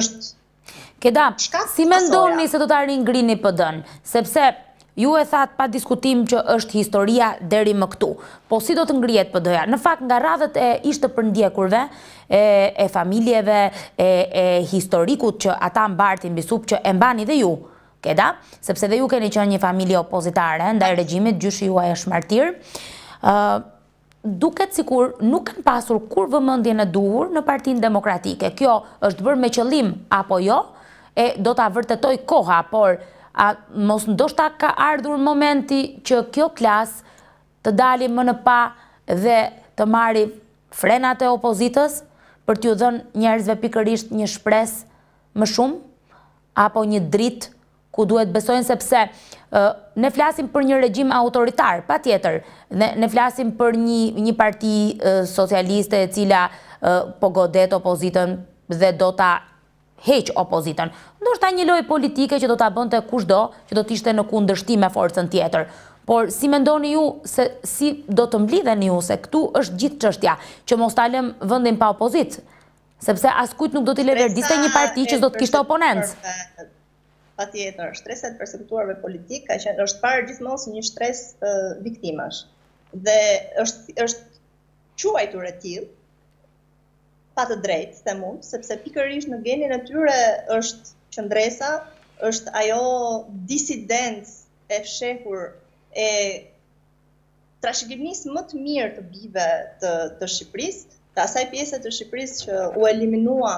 Keda, si mendoni se do ta ringrini PD-n, sepse ju e thatë pa diskutim që është historia deri më këtu. Po si do të ngrihet PD-ja? Në fakt nga radhët e ishte përndjekurve, e familjeve, e historikut që ata mbartin mbi sup që e mbani dhe ju, Keda, sepse dhe ju keni qenë një familje opozitare ndaj regjimit, gjyshi juaj është martir. Duket sikur nuk kanë pasur kur vëmendjen e duhur në Partinë Demokratike. Kjo është bërë me qëllim apo jo? E do ta vërtetoj koha, por mos ndoshta ka ardhur momenti që kjo klas të dali më në pa dhe të marri frenat e opozitës për t'ju dhënë njerëzve pikërisht një shpresë më shumë apo një dritë ku duhet besojnë, sepse ne flasim për një regjim autoritar, patjetër, ne flasim për një parti socialiste e cila po godet opozitën dhe do ta heq opozitën. Ndoshta një lojë politike që do ta bënte kushdo që do të ishte në kundërshtim me forcën tjetër. Por si mendoni ju se si do të mblidheni ju se këtu është gjithë çështja, që mos ta lëm vendin pa opozitë, sepse askujt nuk do t'i leverdiste një parti që do të kishte oponencë. Patjetër, streset persekutuarve politik është parë gjithmonë si një stres viktimash. Dhe është quajtur e tillë, pa të drejtë, them unë, sepse pikërisht në genin e tyre është qëndresa, është ajo disidencë e fshehur e trashëgimisë më të mirë të bijve të Shqipërisë, të asaj pjese të Shqipërisë që u eliminua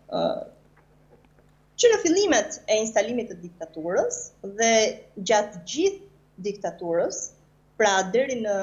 që në fillimet e instalimit të diktaturës dhe gjatë gjithë diktaturës, pra deri në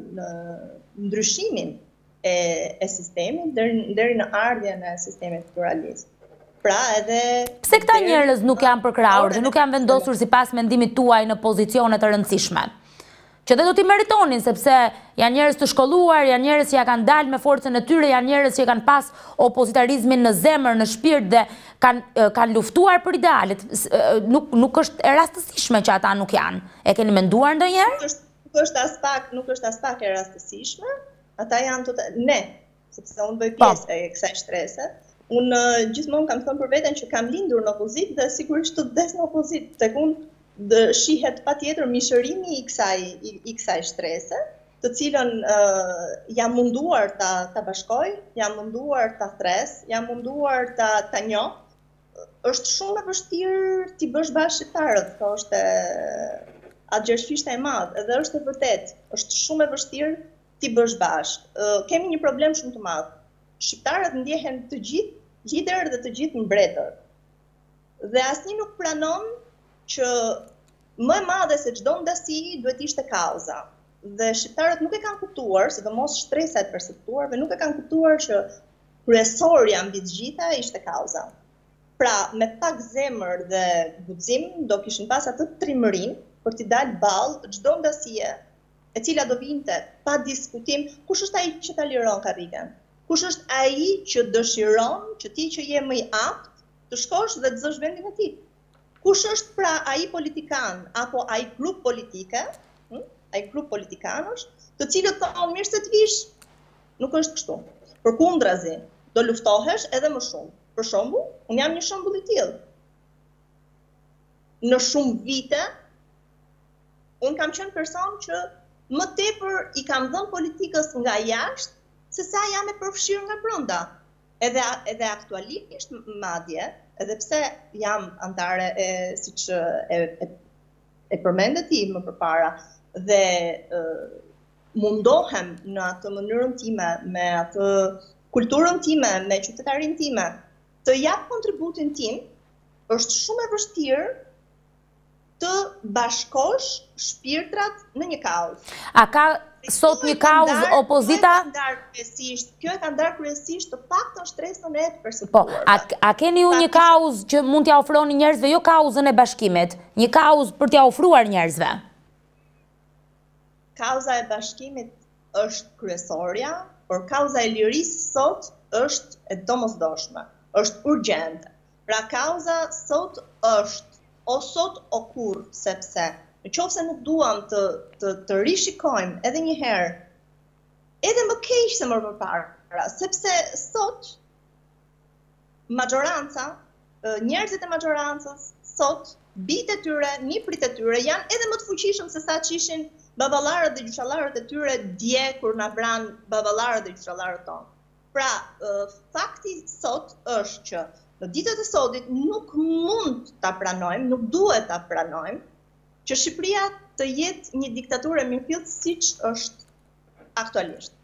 ndryshimin e sistemit, deri në ardhjen e sistemit pluralist. Pra edhe... Pse këta njerëz nuk janë përkrahur dhe nuk janë vendosur sipas mendimit tuaj në pozicione të rëndësishme? Që dhe do t'i meritonin, sepse janë njerëz të shkolluar, janë njerëz që ja kanë dalë me forcën e tyre, janë njerëz që kanë pas opozitarizmin në zemër, në shpirt dhe kanë luftuar për idealet. Nuk është e rastësishme që ata nuk janë. E keni menduar ndonjëherë? Nuk është as pak e rastësishme. Ata janë ne, sepse unë bëj pjesë e kësaj shtrese. Unë gjithmonë kam thënë për veten që kam lindur në opozitë dhe sigurisht të vdes në opozitë. Tek unë shihet patjetër mishërimi i kësaj shtrese, të cilën jam munduar ta bashkoj, jam munduar ta thres, jam munduar ta njoh. Është shumë e vështirë t'i bësh bashkë shqiptarët, thoshte atë gjershfishta e madh, edhe është e vërtetë, është shumë e vështirë t'i bësh bashkë. Kemi një problem shumë të madh. Shqiptarët ndjehen të gjithë lider dhe të gjithë mbretër. Dhe asnjë nuk pranon që më e madhe se çdo ndasi duhet ishte kauza. Dhe shqiptarët nuk e kanë kuptuar, sidomos shtresa e persekutuarve, nuk e kanë kuptuar që kryesorja mbi të gjitha ishte kauza. Pra, me pak zemër dhe guxim do kishin pas atë trimërinë për t'i dalë ballë çdo ndasie e cila do vinte pa diskutim. Kush është ai që ta liron karrigen? Kush është ai që dëshiron që ti që je më i apt të shkosh dhe të zësh vendin e tij? Kush është pra ai politikan apo ai grup politike, ai grup politikanësh, të cilët thonë mirë se të vish? Nuk është kështu. Përkundrazi, do luftohesh edhe më shumë. Për shembull, unë jam një shembull i tillë. Në shumë vite, unë kam qenë person që më tepër i kam dhënë politikës nga jashtë, se sa jam e përfshirë nga brenda. Edhe aktualisht madje, edhe pse jam antare siç e përmendet ti më përpara, dhe mundohem në atë mënyrën time, me atë kulturën time, me qytetarin time, të jap kontributin tim, është shumë e vështirë të bashkosh shpirtrat në një kauzë. A ka sot një kauzë opozita? Kjo e ka ndarë kryesisht të paktën shtresën e persekutuarve. Po, a keni ju një kauzë që mund t'ja ofroni njerëzve, jo kauzën e bashkimit, një kauzë për t'ja ofruar njerëzve? Kauza e bashkimit është kryesorja, por kauza e lirisë sot është e domosdoshme, është urgjente. Pra kauza sot është o sot o kur, sepse në qoftë se nuk duam të rishikojmë edhe një herë, edhe më keq se më përpara, sepse sot majoranca njerëzit e majorancës sot, bitë e tyre, niprit e tyre janë edhe më të fuqishëm se sa që ishin baballarët dhe gjyshallarët e tyre dje kur na vran baballarët dhe gjyshallarët tonë. Pra, fakti sot është që në ditët e sotit nuk mund ta pranojmë, nuk duhet ta pranojmë që Shqipëria të jetë një diktaturë e mirëfillt siç është aktualisht.